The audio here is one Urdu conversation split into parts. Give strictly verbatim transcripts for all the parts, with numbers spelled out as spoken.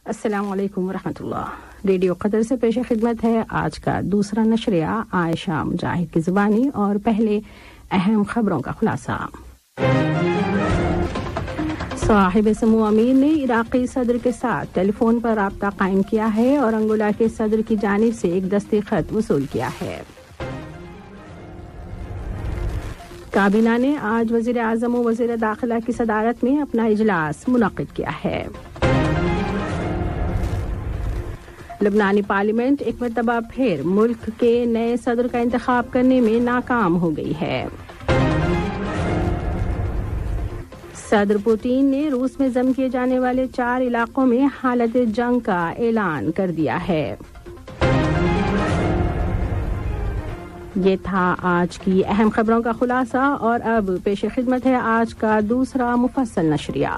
السلام علیکم ورحمۃ اللہ. ریڈیو قطر سے پیش خدمت ہے آج کا دوسرا نشریہ عائشہ مجاہد کی زبانی، اور پہلے اہم خبروں کا خلاصہ. صاحب سمو امیر نے عراقی صدر کے ساتھ ٹیلی فون پر رابطہ قائم کیا ہے اور انگولا کے صدر کی جانب سے ایک دستی خط وصول کیا ہے. کابینہ نے آج وزیر اعظم و وزیر داخلہ کی صدارت میں اپنا اجلاس منعقد کیا ہے. لبنانی پارلیمنٹ ایک مرتبہ پھر ملک کے نئے صدر کا انتخاب کرنے میں ناکام ہو گئی ہے. صدر پوتین نے روس میں ضم کیے جانے والے چار علاقوں میں حالت جنگ کا اعلان کر دیا ہے. یہ تھا آج کی اہم خبروں کا خلاصہ، اور اب پیش خدمت ہے آج کا دوسرا مفصل نشریہ.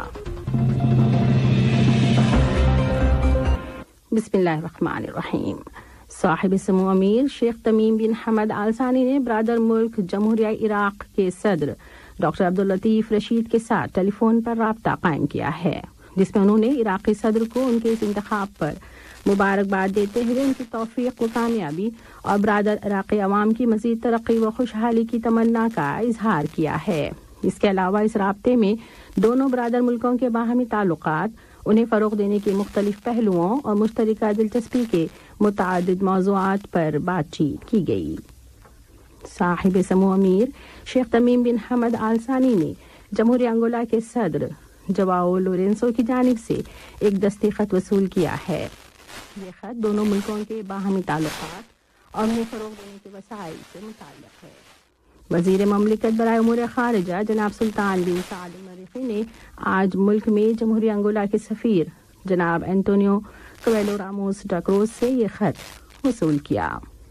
بسم اللہ الرحمن الرحیم. صاحب سمو امیر شیخ تمیم بن حمد آل ثانی نے برادر ملک جمہوریہ عراق کے صدر ڈاکٹر عبداللطیف رشید کے ساتھ ٹیلی فون پر رابطہ قائم کیا ہے، جس میں انہوں نے عراقی صدر کو ان کے اس انتخاب پر مبارکباد دیتے ہوئے ان کی توفیق و کامیابی اور برادر عراقی عوام کی مزید ترقی و خوشحالی کی تمنا کا اظہار کیا ہے. اس کے علاوہ اس رابطے میں دونوں برادر ملکوں کے باہمی تعلقات، انہیں فروغ دینے کے مختلف پہلوؤں اور مشترکہ دلچسپی کے متعدد موضوعات پر بات چیت کی گئی. صاحب سمو امیر شیخ تمیم بن حمد آل ثانی نے جمہوریہ انگولا کے صدر جواؤ لورینسو کی جانب سے ایک دستی خط وصول کیا ہے. یہ خط دونوں ملکوں کے باہمی تعلقات اور انہیں فروغ دینے کے وسائل سے متعلق ہے. وزیر مملکت برائے امور خارجہ جناب سلطان بن سعد المریخی نے آج ملک میں جمہوریہ انگولا کے سفیر جناب انٹونیو کویلو راموس ڈاکروز سے یہ خط وصول کیا.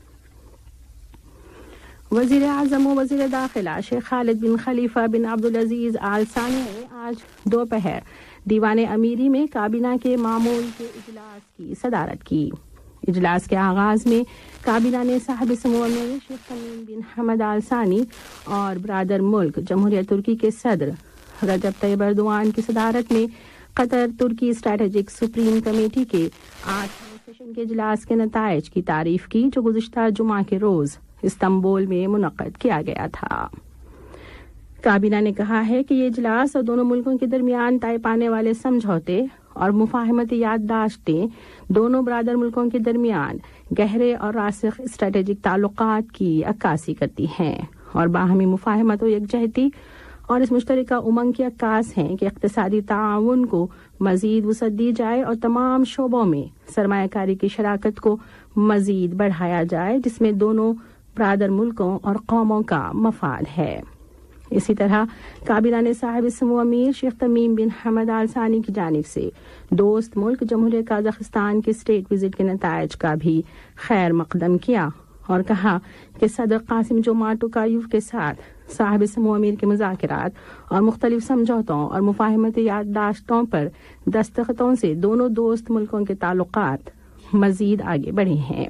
وزیر اعظم و وزیر داخلہ شیخ خالد بن خلیفہ بن عبدالعزیز آل ثانی نے آج دوپہر دیوان امیری میں کابینہ کے معمول کے اجلاس کی صدارت کی. اجلاس کے آغاز میں کابینہ نے صاحب سمو امیر شیخ تمیم بن حمد آل ثانی اور برادر ملک جمہوریہ ترکی کے صدر رجب طیب ایردوان کی صدارت میں قطر ترکی اسٹریٹجک سپریم کمیٹی کے آٹھویں سیشن کے اجلاس کے نتائج کی تعریف کی، جو گزشتہ جمعہ کے روز استنبول میں منعقد کیا گیا تھا. کابینہ نے کہا ہے کہ یہ اجلاس اور دونوں ملکوں کے درمیان طے پانے والے سمجھوتے اور مفاہمتی یادداشتیں دونوں برادر ملکوں کے درمیان گہرے اور راسخ اسٹریٹجک تعلقات کی عکاسی کرتی ہیں اور باہمی مفاہمت و یکجہتی اور اس مشترکہ امنگ کی عکاس ہیں کہ اقتصادی تعاون کو مزید وسعت دی جائے اور تمام شعبوں میں سرمایہ کاری کی شراکت کو مزید بڑھایا جائے، جس میں دونوں برادر ملکوں اور قوموں کا مفاد ہے. اسی طرح کابینہ نے صاحب سمو امیر شیخ تمیم بن حمد آل ثانی کی جانب سے دوست ملک جمہوریہ قازقستان کے اسٹیٹ وزٹ کے نتائج کا بھی خیر مقدم کیا اور کہا کہ صدر قاسم جومارٹ ٹوکایوف کے ساتھ صاحب سمو امیر کے مذاکرات اور مختلف سمجھوتوں اور مفاہمتی یادداشتوں پر دستخطوں سے دونوں دوست ملکوں کے تعلقات مزید آگے بڑھے ہیں.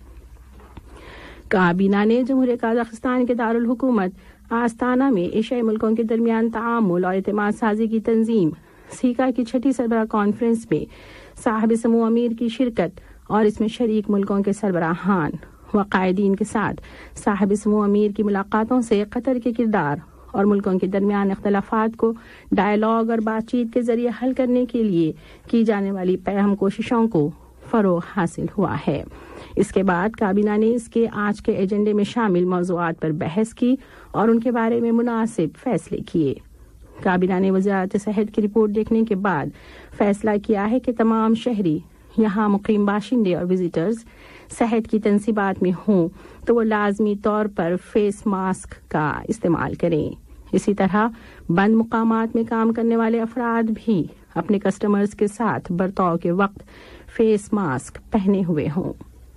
کابینہ نے جمہوریہ قازقستان کے دارالحکومت آستانہ میں ایشیائی ملکوں کے درمیان تعامل اور اعتماد سازی کی تنظیم سیکا کی چھٹی سربراہ کانفرنس میں صاحب سمو امیر کی شرکت اور اس میں شریک ملکوں کے سربراہان و قائدین کے ساتھ صاحب سمو امیر کی ملاقاتوں سے قطر کے کردار اور ملکوں کے درمیان اختلافات کو ڈائیلاگ اور بات چیت کے ذریعے حل کرنے کے لیے کی جانے والی اہم کوششوں کو فروغ حاصل ہوا ہے. اس کے بعد کابینہ نے اس کے آج کے ایجنڈے میں شامل موضوعات پر بحث کی اور ان کے بارے میں مناسب فیصلے کیے. کابینہ نے وزارت صحت کی رپورٹ دیکھنے کے بعد فیصلہ کیا ہے کہ تمام شہری یہاں مقیم باشندے اور وزٹرز صحت کی تنصیبات میں ہوں تو وہ لازمی طور پر فیس ماسک کا استعمال کریں. اسی طرح بند مقامات میں کام کرنے والے افراد بھی اپنے کسٹمرز کے ساتھ برتاؤ کے وقت فیس ماسک پہنے ہوئے ہوں.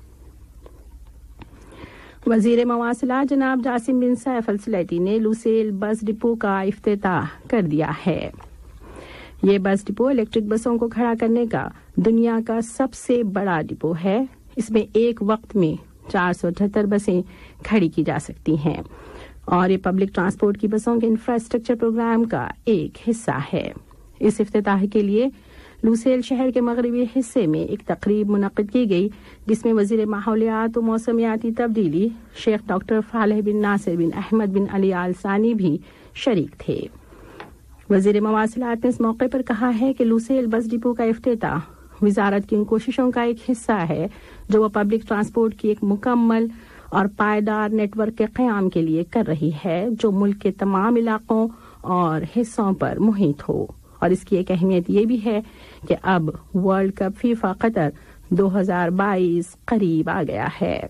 وزیر مواصلات جناب جاسم بن سیف السلیٹی نے لوسیل بس ڈپو کا افتتاح کر دیا ہے. یہ بس ڈپو الیکٹرک بسوں کو کھڑا کرنے کا دنیا کا سب سے بڑا ڈپو ہے. اس میں ایک وقت میں چار سو اٹھہتر بسیں کھڑی کی جا سکتی ہیں اور یہ پبلک ٹرانسپورٹ کی بسوں کے انفراسٹرکچر پروگرام کا ایک حصہ ہے. اس افتتاح کے لیے لوسیل شہر کے مغربی حصے میں ایک تقریب منعقد کی گئی جس میں وزیر ماحولیات و موسمیاتی تبدیلی شیخ ڈاکٹر فالح بن ناصر بن احمد بن علی آل ثانی بھی شریک تھے۔ وزیر مواصلات نے اس موقع پر کہا ہے کہ لوسیل بس ڈپو کا افتتاح وزارت کی ان کوششوں کا ایک حصہ ہے جو وہ پبلک ٹرانسپورٹ کی ایک مکمل اور پائیدار نیٹ ورک کے قیام کے لیے کر رہی ہے جو ملک کے تمام علاقوں اور حصوں پر محیط ہو، اور اس کی ایک اہمیت یہ بھی ہے کہ اب ورلڈ کپ فیفا قطر دو ہزار بائیس قریب آ گیا ہے۔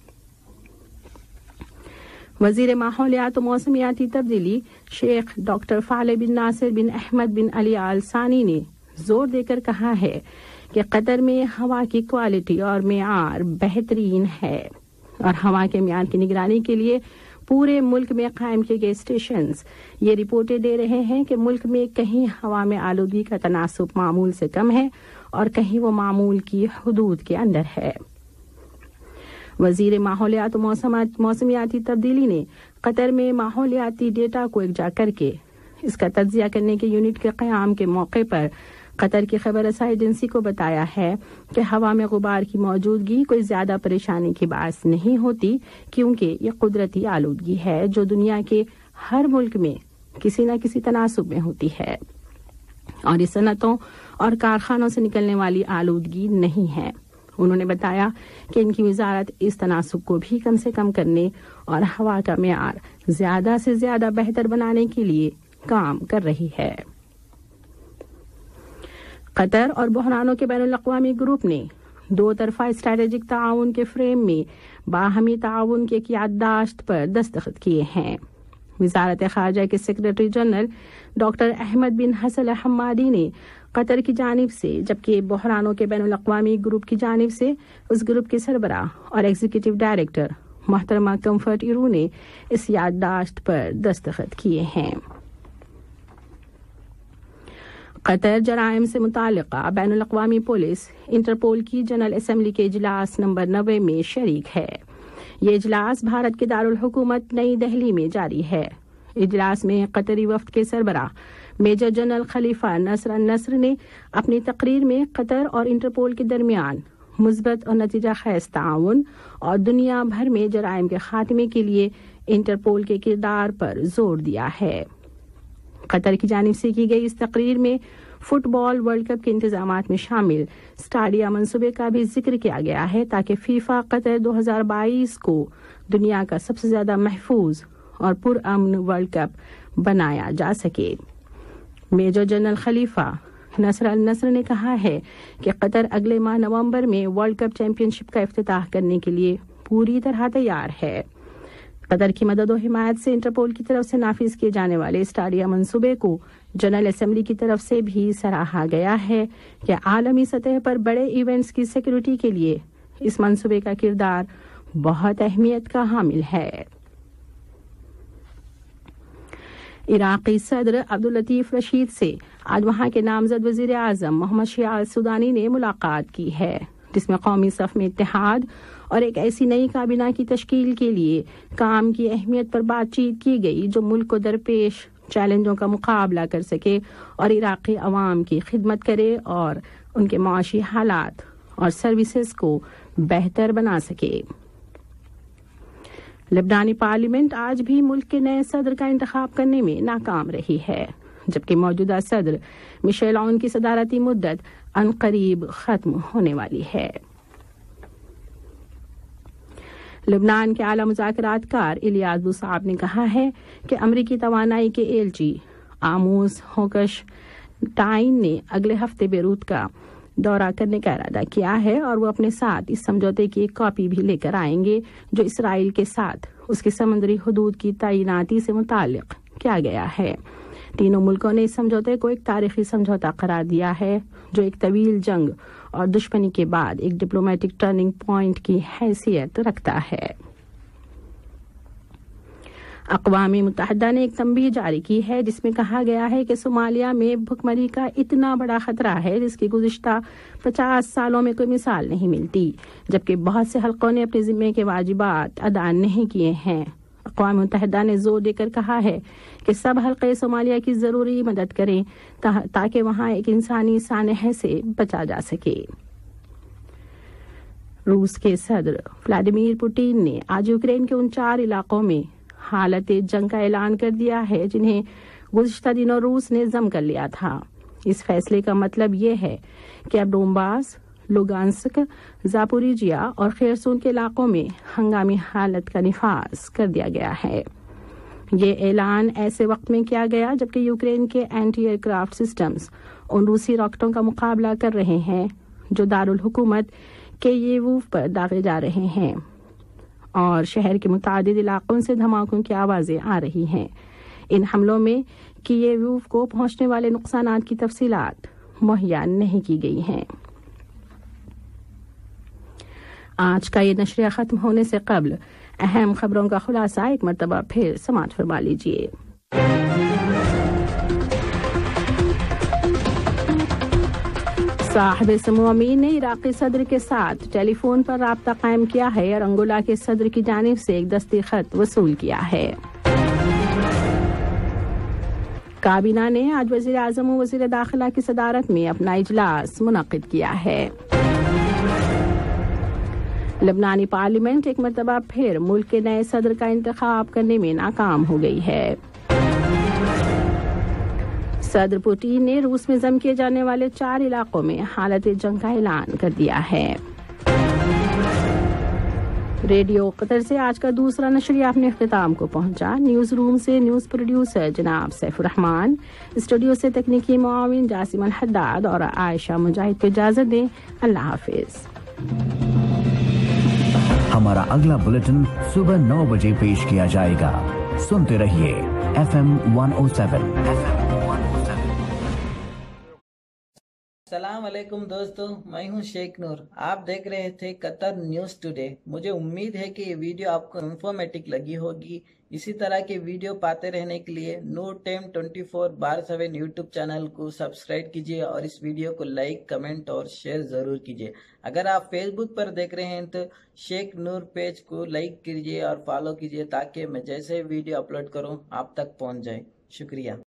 وزیر ماحولیات و موسمیاتی تبدیلی شیخ ڈاکٹر فالح بن ناصر بن احمد بن علی آل ثانی نے زور دے کر کہا ہے کہ قطر میں ہوا کی کوالٹی اور معیار بہترین ہے، اور ہوا کے معیار کی نگرانی کے لیے پورے ملک میں قائم کیے گئے اسٹیشنز یہ رپورٹیں دے رہے ہیں کہ ملک میں کہیں ہوا میں آلودگی کا تناسب معمول سے کم ہے اور کہیں وہ معمول کی حدود کے اندر ہے۔ وزیر ماحولیات و موسمیاتی تبدیلی نے قطر میں ماحولیاتی ڈیٹا کو یکجا کر کے اس کا تجزیہ کرنے کے یونٹ کے قیام کے موقع پر قطر کی خبر رسائی ایجنسی کو بتایا ہے کہ ہوا میں غبار کی موجودگی کوئی زیادہ پریشانی کی باعث نہیں ہوتی، کیونکہ یہ قدرتی آلودگی ہے جو دنیا کے ہر ملک میں کسی نہ کسی تناسب میں ہوتی ہے، اور اس صنعتوں اور کارخانوں سے نکلنے والی آلودگی نہیں ہے۔ انہوں نے بتایا کہ ان کی وزارت اس تناسب کو بھی کم سے کم کرنے اور ہوا کا معیار زیادہ سے زیادہ بہتر بنانے کے لیے کام کر رہی ہے۔ قطر اور بحرانوں کے بین الاقوامی گروپ نے دو طرفہ اسٹریٹجک تعاون کے فریم میں باہمی تعاون کی ایک یادداشت پر دستخط کیے ہیں۔ وزارت خارجہ کے secretary general doctor Ahmed bin Hassan Hammadi نے قطر کی جانب سے، جبکہ بحرانوں کے بین الاقوامی گروپ کی جانب سے اس گروپ کے سربراہ اور ایگزیکٹو ڈائریکٹر محترمہ کمفرٹ ایرو نے اس یادداشت پر دستخط کیے ہیں۔ قطر جرائم سے متعلقہ بین الاقوامی پولیس انٹرپول کی جنرل اسمبلی کے اجلاس نمبر نوے میں شریک ہے۔ یہ اجلاس بھارت کے دارالحکومت نئی دہلی میں جاری ہے۔ اجلاس میں قطری وفد کے سربراہ میجر جنرل خلیفہ نصر النصر نے اپنی تقریر میں قطر اور انٹرپول کے درمیان مثبت اور نتیجہ خیز تعاون اور دنیا بھر میں جرائم کے خاتمے کے لیے انٹرپول کے کردار پر زور دیا ہے۔ قطر کی جانب سے کی گئی اس تقریر میں فٹ بال ورلڈ کپ کے انتظامات میں شامل اسٹاڈیا منصوبے کا بھی ذکر کیا گیا ہے تاکہ فیفا قطر دو ہزار بائیس کو دنیا کا سب سے زیادہ محفوظ اور پرامن ورلڈ کپ بنایا جا سکے۔ میجر جنرل خلیفہ نصر النصر نے کہا ہے کہ قطر اگلے ماہ نومبر میں ورلڈ کپ چیمپئن شپ کا افتتاح کرنے کے لیے پوری طرح تیار ہے۔ قطر کی مدد و حمایت سے انٹرپول کی طرف سے نافذ کیے جانے والے اسٹاڈیا منصوبے کو جنرل اسمبلی کی طرف سے بھی سراہا گیا ہے کہ عالمی سطح پر بڑے ایونٹس کی سیکیورٹی کے لیے اس منصوبے کا کردار بہت اہمیت کا حامل ہے۔ عراقی صدر عبداللطیف رشید سے آج وہاں کے نامزد وزیر اعظم محمد شیع السودانی نے ملاقات کی ہے، جس میں قومی صف میں اتحاد اور ایک ایسی نئی کابینہ کی تشکیل کے لیے کام کی اہمیت پر بات چیت کی گئی جو ملک کو درپیش چیلنجوں کا مقابلہ کر سکے اور عراقی عوام کی خدمت کرے اور ان کے معاشی حالات اور سروسز کو بہتر بنا سکے۔ لبنانی پارلیمنٹ آج بھی ملک کے نئے صدر کا انتخاب کرنے میں ناکام رہی ہے، جبکہ موجودہ صدر مشیل عون کی صدارتی مدت عنقریب ختم ہونے والی ہے۔ لبنان کے اعلی مذاکرات کار الیاس بوصعب نے کہا ہے کہ امریکی توانائی کے ایلچی آموس ہوکش ٹائن نے اگلے ہفتے بیروت کا دورہ کرنے کا ارادہ کیا ہے اور وہ اپنے ساتھ اس سمجھوتے کی ایک کاپی بھی لے کر آئیں گے جو اسرائیل کے ساتھ اس کی سمندری حدود کی تعیناتی سے متعلق کیا گیا ہے۔ تینوں ملکوں نے اس سمجھوتے کو ایک تاریخی سمجھوتا قرار دیا ہے جو ایک طویل جنگ اور دشمنی کے بعد ایک ڈپلومیٹک ٹرننگ پوائنٹ کی حیثیت رکھتا ہے۔ اقوام متحدہ نے ایک تنبیہ جاری کی ہے جس میں کہا گیا ہے کہ صومالیہ میں بھکمری کا اتنا بڑا خطرہ ہے جس کی گزشتہ پچاس سالوں میں کوئی مثال نہیں ملتی، جبکہ بہت سے حلقوں نے اپنے ذمے کے واجبات ادا نہیں کیے ہیں۔ اقوام متحدہ نے زور دے کر کہا ہے کہ سب حلقے صومالیہ کی ضروری مدد کریں تا- تاکہ وہاں ایک انسانی سانحہ سے بچا جا سکے۔ روس کے صدر ولادیمیر پوٹین نے آج یوکرین کے ان چار علاقوں میں حالت جنگ کا اعلان کر دیا ہے جنہیں گزشتہ دنوں روس نے ضم کر لیا تھا۔ اس فیصلے کا مطلب یہ ہے کہ اب ڈونباس، لوگانسک، زاپوریجیا اور خیرسون کے علاقوں میں ہنگامی حالت کا نفاذ کر دیا گیا ہے۔ یہ اعلان ایسے وقت میں کیا گیا جبکہ یوکرین کے اینٹی ایئر کرافٹ سسٹمز ان روسی راکٹوں کا مقابلہ کر رہے ہیں جو دارالحکومت کییوف پر داغے جا رہے ہیں اور شہر کے متعدد علاقوں سے دھماکوں کی آوازیں آ رہی ہیں۔ ان حملوں میں کییوف کو پہنچنے والے نقصانات کی تفصیلات مہیا نہیں کی گئی ہیں۔ آج کا یہ نشریہ ختم ہونے سے قبل اہم خبروں کا خلاصہ ایک مرتبہ پھر سماعت فرما لیجیے۔ صاحب سمو امین نے عراقی صدر کے ساتھ ٹیلی فون پر رابطہ قائم کیا ہے اور انگولا کے صدر کی جانب سے ایک دستی خط وصول کیا ہے۔ کابینہ نے آج وزیر اعظم و وزیر داخلہ کی صدارت میں اپنا اجلاس منعقد کیا ہے۔ لبنانی پارلیمنٹ ایک مرتبہ پھر ملک کے نئے صدر کا انتخاب کرنے میں ناکام ہو گئی ہے۔ صدر پوٹین نے روس میں ضم کیے جانے والے چار علاقوں میں حالت جنگ کا اعلان کر دیا ہے۔ ریڈیو قطر سے آج کا دوسرا نشریہ اپنے اختتام کو پہنچا۔ نیوز روم سے نیوز پروڈیوسر جناب سیف الرحمان، اسٹوڈیو سے تکنیکی معاون جاسم الحداد اور عائشہ مجاہد کو اجازت دیں۔ اللہ حافظ۔ ہمارا اگلا بلیٹن صبح نو بجے پیش کیا جائے گا۔ سنتے رہیے F M one O seven. السلام علیکم دوستو، میں ہوں شیخ نور۔ آپ دیکھ رہے تھے قطر نیوز ٹوڈے۔ مجھے امید ہے کہ یہ ویڈیو آپ کو انفارمیٹک لگی ہوگی۔ اسی طرح کے ویڈیو پاتے رہنے کے لیے نور ٹائم ٹوئنٹی فور بار سیون یوٹیوب چینل کو سبسکرائب کیجیے اور اس ویڈیو کو لائک، کمنٹ اور شیئر ضرور کیجیے۔ اگر آپ فیس بک پر دیکھ رہے ہیں تو شیخ نور پیج کو لائک کیجیے اور فالو کیجیے تاکہ میں جیسے ویڈیو اپلوڈ کروں آپ تک پہنچ جائے۔ شکریہ۔